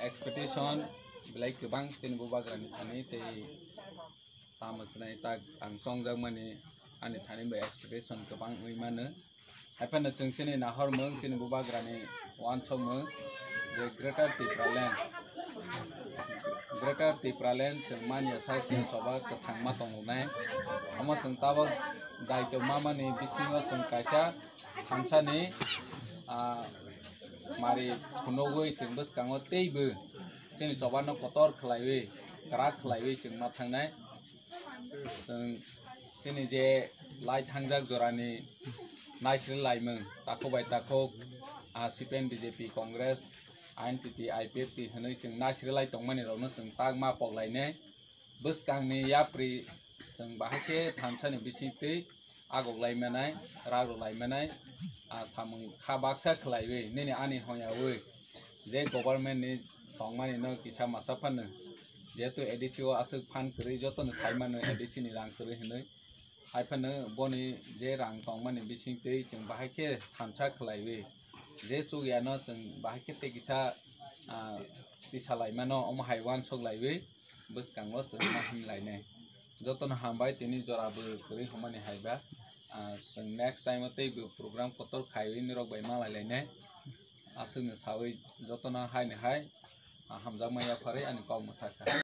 expectation belai kebang cini buba grani thani te tamas nai tak ang song jang mani ani thani be expectation kebang ui mana happen chung cini nahor mung cini buba grani wan song mung the greater Tipraland chung mani sai cini soba ke thangma tong nai ama chung tabak dai to mama ni bisingo chung kaisa thamsa ni mari phunogoi chung bus kango teibu cini soba no kotor khlaiwi krak khlaiwi chung ma thangnai cini je lai thangjak jorani naisri laimung tako bai tako CPN BJP Congress INPP IPFP hanoi chung naisri lai tongmani rokno chung tag ma poklaine bus kangni yapri chung bahake thamsani bisingtwi agok laimanai ragok laimanai samung khabaksa khlaiwi nini ani hoyawi je government ni tongmani no kisa masa phanu jetu ADC o asuk phan kri jotono saimano ADC ni rang kri hinoi haifano boni je rang tongmani bisingtwi chung bahake thamsa khlaiwi je chugyano chung bahake te kisa tisa laimano omo haiwan soglaiwi buskango chung ma himlaine jotono hambai tini jorabu kri homani haiba next time te program kotor khaiwi ni rok bai malailene asuk ni sawi jotono haini hai hamjak maya phari ani kong muthaka